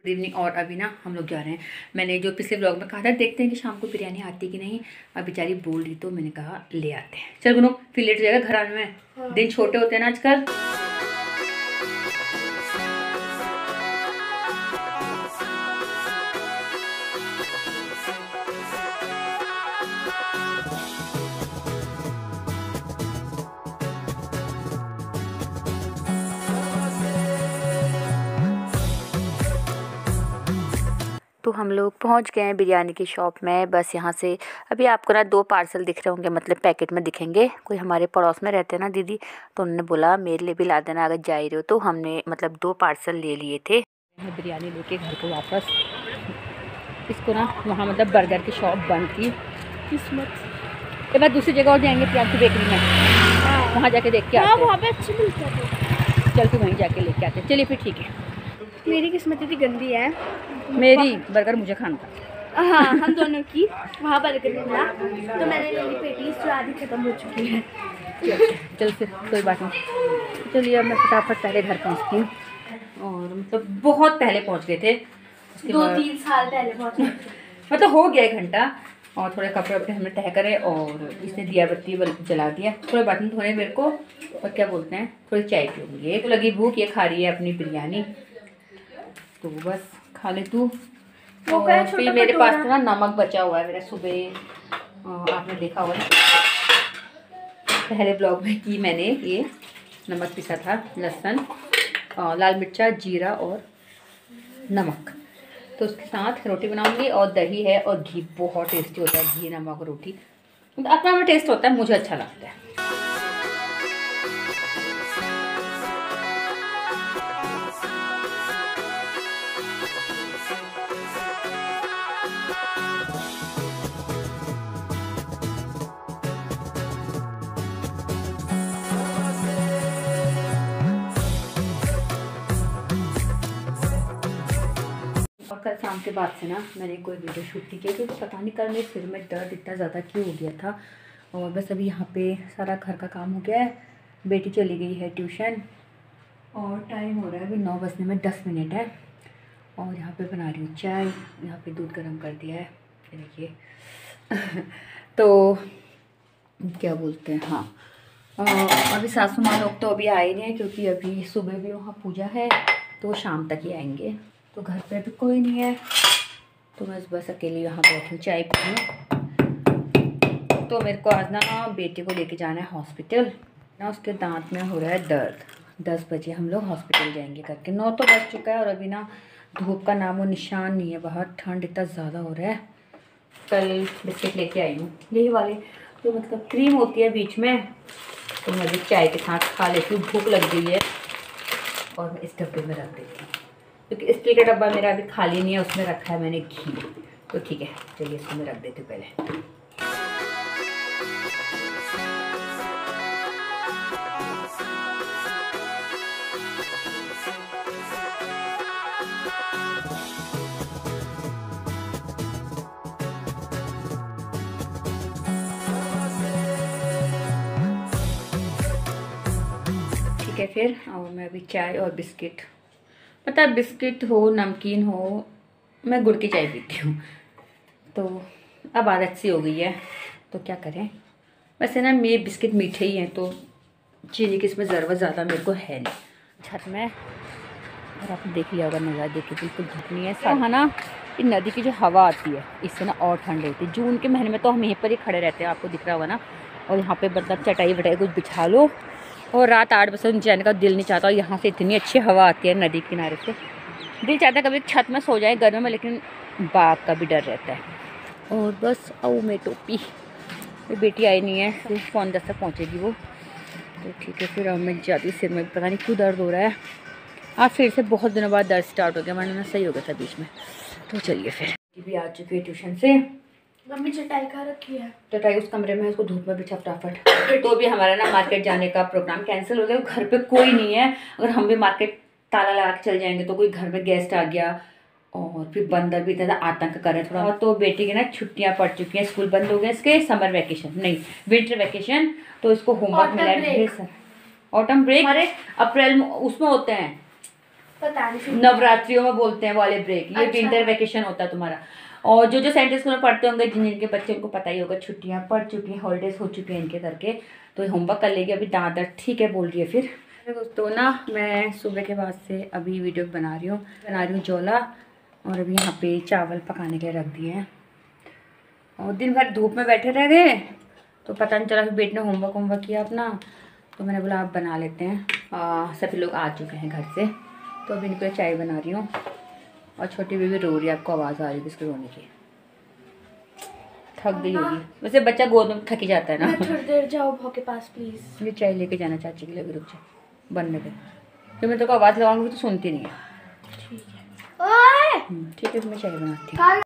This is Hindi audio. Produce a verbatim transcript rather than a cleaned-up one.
Good evening. और अभी ना हम लोग जा रहे हैं, मैंने जो पिछले ब्लॉग में कहा था देखते हैं कि शाम को बिरयानी आती कि नहीं। अब बेचारी बोल रही तो मैंने कहा ले आते हैं। चल गुनो, फिर लेट जाएगा घर आने में। हाँ। दिन छोटे होते हैं ना आजकल। तो हम लोग पहुंच गए हैं बिरयानी की शॉप में। बस यहाँ से अभी आपको ना दो पार्सल दिख रहे होंगे, मतलब पैकेट में दिखेंगे। कोई हमारे पड़ोस में रहते हैं ना दीदी, तो उन्होंने बोला मेरे लिए भी ला देना अगर जा ही रहे हो। तो हमने मतलब दो पार्सल ले लिए थे। बिरयानी लेके घर को वापस। इसको ना वहाँ मतलब बर्गर की शॉप बंद थी किस्मत। के बाद दूसरी जगह और जाएंगे प्याज की बेकरी में, वहाँ जाके देख के आते हैं। वहाँ पे अच्छी मिलती है। चल फिर वहीं जाके लेके आते हैं। चलिए फिर ठीक है। मेरी किस्मत इतनी गंदी है, मेरी बर्गर मुझे खाना था। हाँ, हम दोनों की वहाँ बर्गर मिला तो मैंने ले ली पेटी, जो आधी खत्म हो चुकी है। चल फिर कोई बात नहीं। चलिए अब मैं फटाफट पहले घर पहुँचती हूँ। और मतलब बहुत पहले पहुँच गए थे, दो तीन साल पहले पहुँच गए थे। मतलब हो गया एक घंटा। और थोड़े कपड़े वपड़े हमने तह करे और इसने दिया बत्ती जला दिया। थोड़े बात नहीं, थोड़े मेरे को और क्या बोलते हैं थोड़ी चाय पीऊँगी। एक लगी भूख, ये खा रही है अपनी बिरयानी, तो बस खा ले तू। और फिर मेरे पास तो ना नमक बचा हुआ है मेरा, सुबह आपने देखा होगा पहले ब्लॉग में कि मैंने ये नमक पिसा था, लहसुन, लाल मिर्चा, जीरा और नमक। तो उसके साथ रोटी बनाऊंगी और दही है और घी। बहुत टेस्टी होता है घी नमक रोटी, अपना अपना टेस्ट होता है, मुझे अच्छा लगता है। और कल शाम के बाद से ना मैंने कोई वीडियो शूट नहीं किया क्योंकि पता नहीं कल मेरे सिर में दर्द इतना ज़्यादा क्यों हो गया था। और बस अभी यहाँ पे सारा घर का काम हो गया है। बेटी चली गई है ट्यूशन और टाइम हो रहा है अभी नौ बजने में दस मिनट है। और यहाँ पे बना रही हूँ चाय, यहाँ पे दूध गर्म कर दिया है देखिए। तो क्या बोलते हैं, हाँ अभी सासू माँ लोग तो अभी आए नहीं हैं क्योंकि अभी सुबह भी वहाँ पूजा है तो शाम तक ही आएंगे। तो घर पे भी कोई नहीं है, तो मैं बस अकेली यहाँ बैठी हूँ चाय पी हूँ। तो मेरे को आज ना बेटे को लेके जाना है हॉस्पिटल ना, उसके दांत में हो रहा है दर्द। दस बजे हम लोग हॉस्पिटल जाएंगे करके। नौ तो बज चुका है और अभी ना धूप का नामो निशान नहीं है, बाहर ठंड इतना ज़्यादा हो रहा है। कल बिस्किट लेके आई हूँ, यही वाले जो मतलब क्रीम होती है बीच में, तो मैं अभी चाय के साथ खा लेती हूँ। भूख लग गई है और मैं इस डब्बे में रख देती हूँ क्योंकि स्टील का डब्बा मेरा अभी खाली नहीं है, उसमें रखा है मैंने घी। तो ठीक है चलिए इसको मैं रख देती हूँ पहले। ठीक है फिर, और मैं अभी चाय और बिस्किट, पता है बिस्किट हो नमकीन हो, मैं गुड़ की चाय पीती हूँ। तो अब आदत सी हो गई है तो क्या करें। वैसे ना मेरे बिस्किट मीठे ही हैं तो चीनी की इसमें ज़रूरत ज़्यादा मेरे को है नहीं। छत में और आपने देख लिया होगा नज़ारा, देखिए बिल्कुल धूप नहीं है। हाँ ना, ये नदी की जो हवा आती है इससे ना और ठंड रहती है। जून के महीने में तो हम यहीं पर ही खड़े रहते हैं, आपको दिख रहा होगा ना। और यहाँ पे मतलब चटाई वटाई कुछ बिछा लो और रात आठ बजे नीचे जाने का दिल नहीं चाहता। और यहाँ से इतनी अच्छी हवा आती है नदी किनारे से, दिल चाहता है कभी छत में सो जाए गर्मी में, लेकिन बाघ का भी डर रहता है। और बस आओ मैं टोपी, मेरी बेटी आई नहीं है, सिर्फ फोन दस तक पहुँचेगी वो। तो ठीक है फिर अब मैं जाती, सिर में पता नहीं क्यों दर्द हो रहा है। आज फिर से बहुत दिनों बाद दर्द स्टार्ट हो गया, वरना ना सही हो गया था बीच में। तो चलिए फिर भी आ चुकी है ट्यूशन से। मम्मी चटाई कहाँ रखी है? चटाई उस कमरे में, उसको धूप में बिछा फटाफट। तो भी हमारा ना मार्केट जाने का प्रोग्राम कैंसिल हो गया, घर पे कोई नहीं है। अगर हम भी मार्केट ताला लगा के चल जाएंगे तो कोई घर में गेस्ट आ गया और फिर बंदर भी इतना आतंक करे थोड़ा। और तो बेटी की ना छुट्टियां पड़ चुकी हैं, स्कूल बंद हो गए इसके, समर वैकेशन नहीं विंटर वैकेशन। तो इसको होमवर्क मिला है ढेर सारा। ऑटम ब्रेक हमारे अप्रैल में उसमें होते हैं, पता नहीं। नवरात्रियों में बोलते हैं वाले ब्रेक, ये अच्छा। विंटर वेकेशन होता है तुम्हारा। और जो जो सेंटर स्कूल में पढ़ते होंगे, जिन जिनके बच्चे, उनको पता ही होगा, छुट्टियां पड़ चुकी हैं, हॉलीडेज हो चुकी हैं इनके करके, तो होमवर्क कर लेगी। अभी दांत दर्द ठीक है बोल रही है। फिर दोस्तों ना, मैं सुबह के बाद से अभी वीडियो बना रही हूँ बना रही हूँ जोला, और अभी यहाँ पे चावल पकाने के रख दिए हैं। और दिन भर धूप में बैठे रह गए तो पता नहीं चला। फिर बेटे ने होमवर्क होमवर्क किया अपना, तो मैंने बोला आप बना लेते हैं। आ, सभी लोग आ चुके हैं घर से, तो अभी इनके लिए चाय बना रही हूँ। और छोटी बेबी रो रही है, आपको आवाज़ आ रही है इसके रोने की, थक गई होगी। वैसे बच्चा गोद में थक ही जाता है ना। थोड़ी देर जाओ भाव के पास प्लीज। ये चाय लेके जाना चाची के लिए, रुक जा बनने पे। फिर मैं तो को आवाज़ लगाऊंगी तो सुनती नहीं है। ठीक है। ओए ठीक है, फिर मैं चाय बनाती हूँ।